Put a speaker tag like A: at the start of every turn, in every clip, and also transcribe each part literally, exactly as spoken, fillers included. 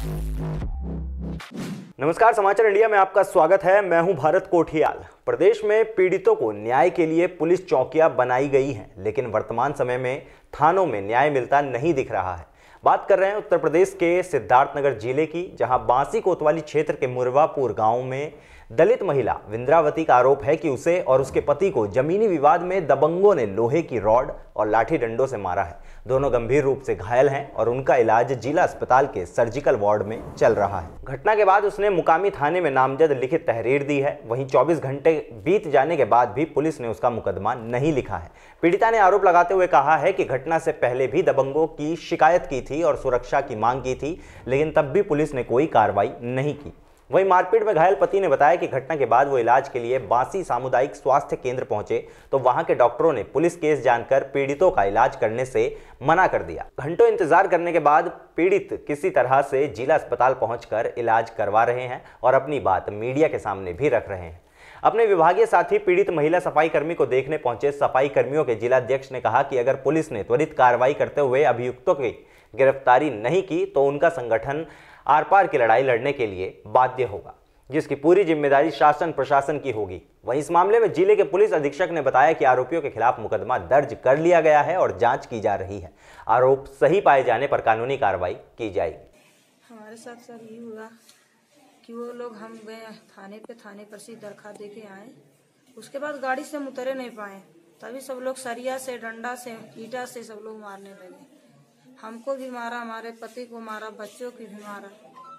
A: नमस्कार, समाचार इंडिया में आपका स्वागत है। मैं हूं भारत कोठियाल। प्रदेश में पीड़ितों को न्याय के लिए पुलिस चौकियां बनाई गई हैं, लेकिन वर्तमान समय में थानों में न्याय मिलता नहीं दिख रहा है। बात कर रहे हैं उत्तर प्रदेश के सिद्धार्थनगर जिले की, जहां बांसी कोतवाली क्षेत्र के मुरवापुर गांव में दलित महिला विंद्रावती का आरोप है कि उसे और उसके पति को जमीनी विवाद में दबंगों ने लोहे की रॉड और लाठी डंडों से मारा है। दोनों गंभीर रूप से घायल हैं और उनका इलाज जिला अस्पताल के सर्जिकल वार्ड में चल रहा है। घटना के बाद उसने मुकामी थाने में नामजद लिखित तहरीर दी है। वहीं चौबीस घंटे बीत जाने के बाद भी पुलिस ने उसका मुकदमा नहीं लिखा है। पीड़िता ने आरोप लगाते हुए कहा है कि घटना से पहले भी दबंगों की शिकायत की थी और सुरक्षा की मांग की थी, लेकिन तब भी पुलिस ने कोई कार्रवाई नहीं की। वहीं मारपीट में घायल पति ने बताया कि घटना के बाद वो इलाज के लिए बांसी सामुदायिक स्वास्थ्य केंद्र पहुंचे तो वहां के डॉक्टरों ने पुलिस केस जानकर पीड़ितों का इलाज करने से मना कर दिया। घंटों इंतजार करने के बाद पीड़ित किसी तरह से जिला अस्पताल पहुंचकर इलाज करवा रहे हैं और अपनी बात मीडिया के सामने भी रख रहे हैं। अपने विभागीय साथी पीड़ित महिला सफाई कर्मी को देखने पहुंचे सफाई कर्मियों के जिलाध्यक्ष ने कहा कि अगर पुलिस ने त्वरित कार्रवाई करते हुए अभियुक्तों की गिरफ्तारी नहीं की तो उनका संगठन आर पार की लड़ाई लड़ने के लिए बाध्य होगा, जिसकी पूरी जिम्मेदारी शासन प्रशासन की होगी। वहीं इस मामले में जिले के पुलिस अधीक्षक ने बताया कि आरोपियों के खिलाफ मुकदमा दर्ज कर लिया गया है और जांच की जा रही है। आरोप सही पाए जाने पर कानूनी कार्रवाई की जाएगी।
B: हमारे साथ सर ये हुआ कि वो लोग हम गए थाने पे, थाने पर से दरखास्त दे के आए। उसके बाद गाड़ी से हम उतरे नहीं पाए, तभी सब लोग सरिया से, डंडा से, ईटा से सब लोग मारने लगे। हमको भी मारा, हमारे पति को मारा, बच्चों की भी मारा।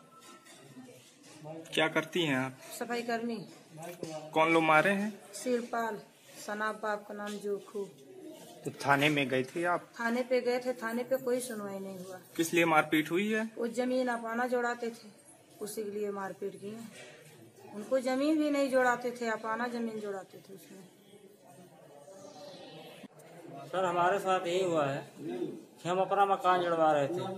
C: क्या करती हैं आप?
B: सफाई कर्मी।
C: कौन लोग मारे हैं?
B: शिवपाल, सनाब बाप का नाम जोखू।
C: तो थाने में गए थे आप?
B: थाने पे गए थे, थाने पे कोई सुनवाई नहीं हुआ।
C: किस लिए मारपीट हुई है?
B: वो जमीन अपाना जोड़ाते थे, उसी के लिए मारपीट की है। उनको जमीन भी नहीं जोड़ाते थे, अपाना जमीन जोड़ाते थे उसमें।
D: सर हमारे साथ यही हुआ है कि हम अपना मकान जड़वा रहे थे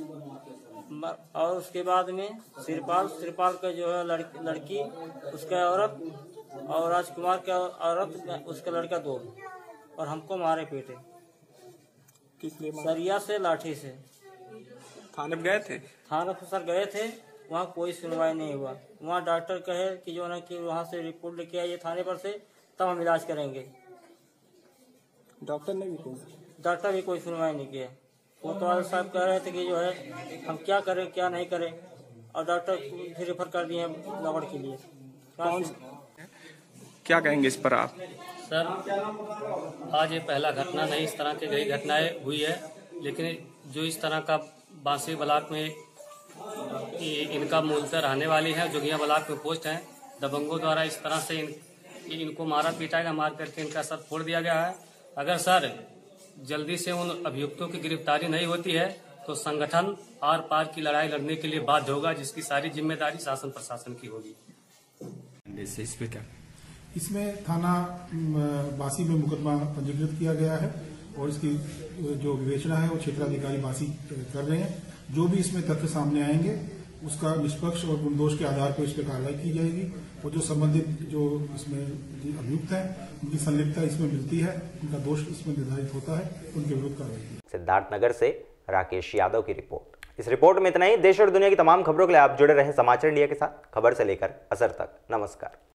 D: और उसके बाद में सिरपाल सिरपाल का जो है लड़की, लड़की उसका औरत और राजकुमार का औरत उसका लड़का दो और हमको मारे पीटे।
C: किस लिए?
D: सरिया से, लाठी से।
C: थाने गए थे?
D: थाने पर सर गए थे, वहाँ कोई सुनवाई नहीं हुआ। वहाँ डॉक्टर कहे कि जो है कि वहाँ से रिपोर्ट लेके आइए थाने पर से, तब हम इलाज करेंगे।
C: डॉक्टर ने भी कोई
D: डॉक्टर भी कोई सुनवाई नहीं किया। कोतवाल साहब कह रहे थे कि जो है हम क्या करें क्या नहीं करें, और डॉक्टर फिर रेफर कर दिए लवड़ के लिए।
C: कौन क्या कहेंगे इस पर आप?
E: सर आज ये पहला घटना नहीं, इस तरह की कई घटनाएं हुई है, लेकिन जो इस तरह का बांसी ब्लॉक में इनका मूलतः रहने वाली है, जोगिया ब्लॉक में पोस्ट है, दबंगों द्वारा इस तरह से इन, इनको मारा पीटा गया, मार करके इनका सर फोड़ दिया गया है। अगर सर जल्दी से उन अभियुक्तों की गिरफ्तारी नहीं होती है तो संगठन आर पार की लड़ाई लड़ने के लिए बाध्य होगा, जिसकी सारी जिम्मेदारी शासन प्रशासन की होगी।
C: इस पे क्या?
F: इसमें थाना बांसी में मुकदमा पंजीकृत किया गया है और इसकी जो विवेचना है वो क्षेत्राधिकारी बांसी कर रहे हैं। जो भी इसमें तथ्य सामने आएंगे उसका निष्पक्ष और गुणदोष के आधार पर इस पर कार्रवाई की जाएगी और जो संबंधित जो इसमें अभियुक्त हैं उनकी संलिप्तता इसमें मिलती है, उनका दोष इसमें निर्धारित होता है, उनके विरुद्ध कार्रवाई की।
A: सिद्धार्थनगर से राकेश यादव की रिपोर्ट। इस रिपोर्ट में इतना ही। देश और दुनिया की तमाम खबरों के लिए आप जुड़े रहे समाचार इंडिया के साथ, खबर से लेकर असर तक। नमस्कार।